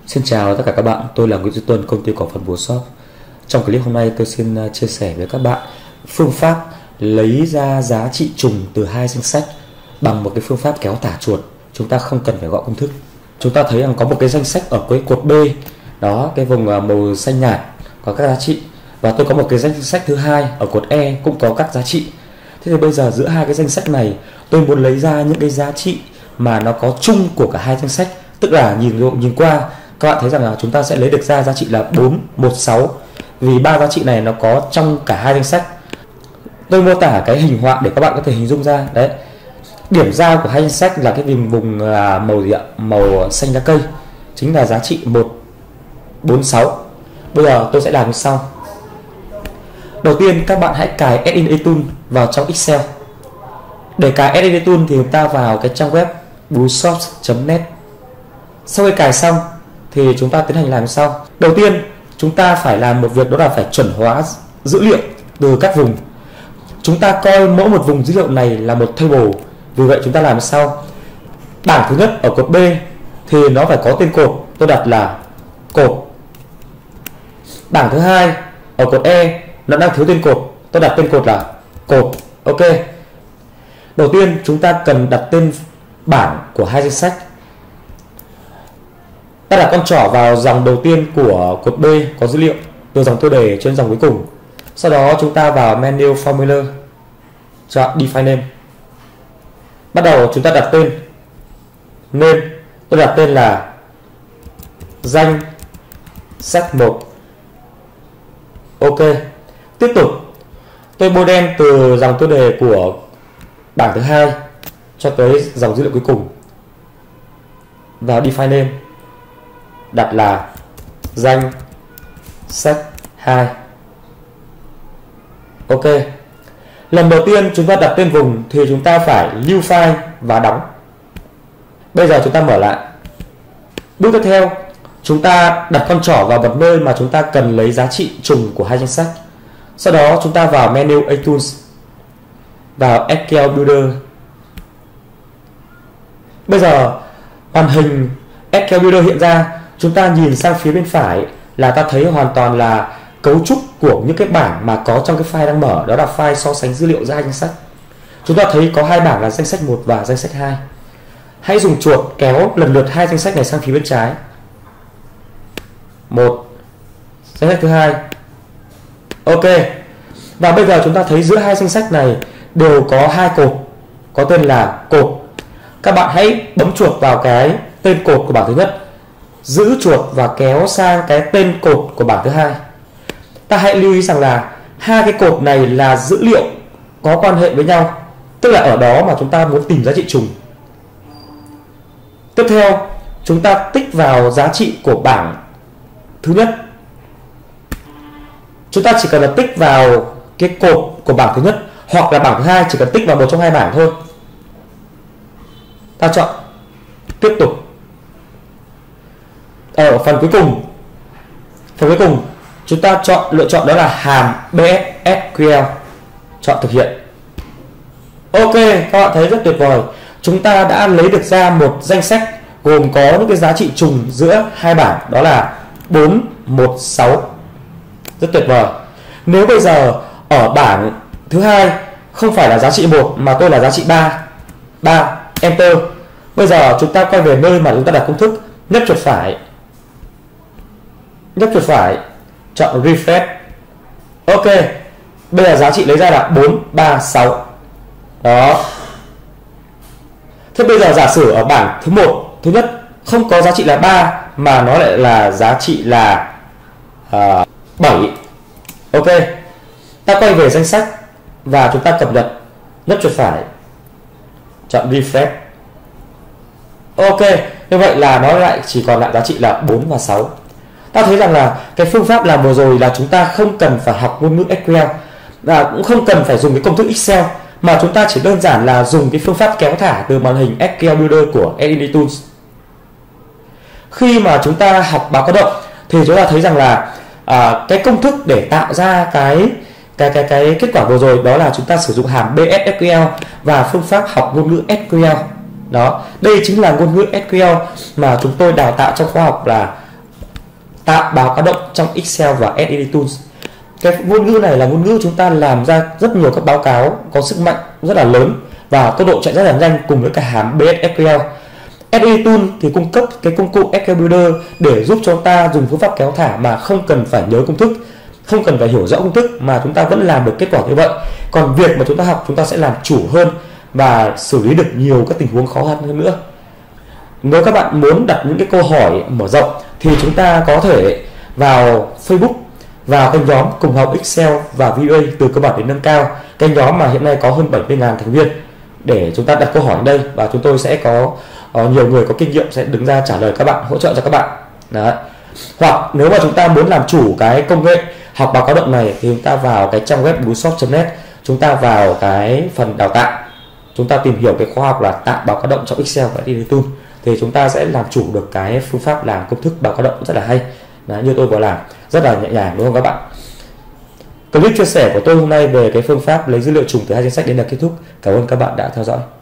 Xin chào tất cả các bạn, tôi là Nguyễn Duy Tuân, công ty cổ phần Blueshop. Trong clip hôm nay tôi xin chia sẻ với các bạn phương pháp lấy ra giá trị trùng từ hai danh sách bằng một cái phương pháp kéo tả chuột. Chúng ta không cần phải gọi công thức. Chúng ta thấy rằng có một cái danh sách ở cái cột B, đó cái vùng màu xanh nhạt có các giá trị, và tôi có một cái danh sách thứ hai ở cột E cũng có các giá trị. Thế thì bây giờ giữa hai cái danh sách này tôi muốn lấy ra những cái giá trị mà nó có chung của cả hai danh sách, tức là nhìn qua các bạn thấy rằng là chúng ta sẽ lấy được ra giá trị là 4, 1, 6, vì ba giá trị này nó có trong cả hai danh sách. Tôi mô tả cái hình họa để các bạn có thể hình dung ra. Đấy, điểm giao của hai danh sách là cái vùng màu gì ạ? Màu xanh lá cây, chính là giá trị 1, 4, 6. Bây giờ tôi sẽ làm như sau. Đầu tiên các bạn hãy cài Add-in Tool vào trong Excel. Để cài Add-in Tool thì chúng ta vào cái trang web blueshop.net. Sau khi cài xong thì chúng ta tiến hành làm sau. Đầu tiên chúng ta phải làm một việc, đó là phải chuẩn hóa dữ liệu từ các vùng. Chúng ta coi mỗi một vùng dữ liệu này là một table. Vì vậy chúng ta làm sau. Bảng thứ nhất ở cột B thì nó phải có tên cột, tôi đặt là cột. Bảng thứ hai ở cột E nó đang thiếu tên cột, tôi đặt tên cột là cột. Ok. Đầu tiên chúng ta cần đặt tên bảng của hai danh sách. Ta đặt con trỏ vào dòng đầu tiên của cột B có dữ liệu, từ dòng tiêu đề trên dòng cuối cùng. Sau đó chúng ta vào menu Formula, chọn Define Name. Bắt đầu chúng ta đặt tên. Name, tôi đặt tên là danh sách 1. Ok. Tiếp tục tôi bôi đen từ dòng tiêu đề của bảng thứ hai cho tới dòng dữ liệu cuối cùng. Vào Define Name, đặt là danh sách 2. Ok. Lần đầu tiên chúng ta đặt tên vùng thì chúng ta phải lưu file và đóng. Bây giờ chúng ta mở lại. Bước tiếp theo, chúng ta đặt con trỏ vào một nơi mà chúng ta cần lấy giá trị trùng của hai danh sách. Sau đó chúng ta vào menu A Tools, vào SQL Builder. Bây giờ màn hình SQL Builder hiện ra. Chúng ta nhìn sang phía bên phải là ta thấy hoàn toàn là cấu trúc của những cái bảng mà có trong cái file đang mở, đó là file so sánh dữ liệu ra hai danh sách. Chúng ta thấy có hai bảng là danh sách 1 và danh sách 2. Hãy dùng chuột kéo lần lượt hai danh sách này sang phía bên trái. 1, danh sách thứ hai. Ok. Và bây giờ chúng ta thấy giữa hai danh sách này đều có hai cột có tên là cột. Các bạn hãy bấm chuột vào cái tên cột của bảng thứ nhất, giữ chuột và kéo sang cái tên cột của bảng thứ hai. Ta hãy lưu ý rằng là hai cái cột này là dữ liệu có quan hệ với nhau, tức là ở đó mà chúng ta muốn tìm giá trị trùng. Tiếp theo chúng ta tích vào giá trị của bảng thứ nhất. Chúng ta chỉ cần là tích vào cái cột của bảng thứ nhất, hoặc là bảng thứ hai, chỉ cần tích vào một trong hai bảng thôi. Ta chọn tiếp tục. Ở phần cuối cùng chúng ta lựa chọn đó là hàm BSSQL, chọn thực hiện. Ok, các bạn thấy rất tuyệt vời. Chúng ta đã lấy được ra một danh sách gồm có những cái giá trị trùng giữa hai bảng, đó là 4, 1, 6. Rất tuyệt vời. Nếu bây giờ ở bảng thứ hai không phải là giá trị 1 mà tôi là giá trị 3, Enter. Bây giờ chúng ta quay về nơi mà chúng ta đặt công thức, nhấp chuột phải, chọn Refresh. Ok. Bây giờ giá trị lấy ra là 4, 3, 6. Đó. Thế bây giờ giả sử ở bảng thứ 1, thứ nhất không có giá trị là 3 mà nó lại là giá trị là 7. Ok. Ta quay về danh sách và chúng ta cập nhật, nhấp chuột phải, chọn Refresh. Ok, như vậy là nó lại chỉ còn lại giá trị là 4 và 6. Ta thấy rằng là cái phương pháp làm vừa rồi là chúng ta không cần phải học ngôn ngữ SQL và cũng không cần phải dùng cái công thức Excel, mà chúng ta chỉ đơn giản là dùng cái phương pháp kéo thả từ màn hình SQL Builder của Add-in Tools. Khi mà chúng ta học báo cáo động thì chúng ta thấy rằng là cái công thức để tạo ra cái kết quả vừa rồi đó là chúng ta sử dụng hàm BSSQL và phương pháp học ngôn ngữ SQL. Đó, đây chính là ngôn ngữ SQL mà chúng tôi đào tạo trong khóa học là tạo báo cáo động trong Excel và SAP Tools. Cái ngôn ngữ này là ngôn ngữ chúng ta làm ra rất nhiều các báo cáo có sức mạnh rất là lớn và tốc độ chạy rất là nhanh cùng với cả hàm BSSQL. SAP Tools thì cung cấp cái công cụ SQL Builder để giúp cho ta dùng phương pháp kéo thả mà không cần phải nhớ công thức, không cần phải hiểu rõ công thức mà chúng ta vẫn làm được kết quả như vậy. Còn việc mà chúng ta học, chúng ta sẽ làm chủ hơn và xử lý được nhiều các tình huống khó khăn hơn nữa. Nếu các bạn muốn đặt những cái câu hỏi mở rộng thì chúng ta có thể vào Facebook, vào kênh nhóm cùng học Excel và VBA từ cơ bản đến nâng cao. Kênh nhóm mà hiện nay có hơn 70.000 thành viên để chúng ta đặt câu hỏi ở đây và chúng tôi sẽ có nhiều người có kinh nghiệm sẽ đứng ra trả lời các bạn, hỗ trợ cho các bạn. Đấy. Hoặc nếu mà chúng ta muốn làm chủ cái công nghệ học báo cáo động này thì chúng ta vào cái trang web bluesoft.net, chúng ta vào cái phần đào tạo, chúng ta tìm hiểu cái khóa học là tạo báo cáo động trong Excel và SAP Tools thì chúng ta sẽ làm chủ được cái phương pháp làm công thức báo cáo động rất là hay. Đấy, như tôi vừa làm rất là nhẹ nhàng đúng không các bạn? Clip chia sẻ của tôi hôm nay về cái phương pháp lấy dữ liệu trùng từ hai danh sách đến là kết thúc. Cảm ơn các bạn đã theo dõi.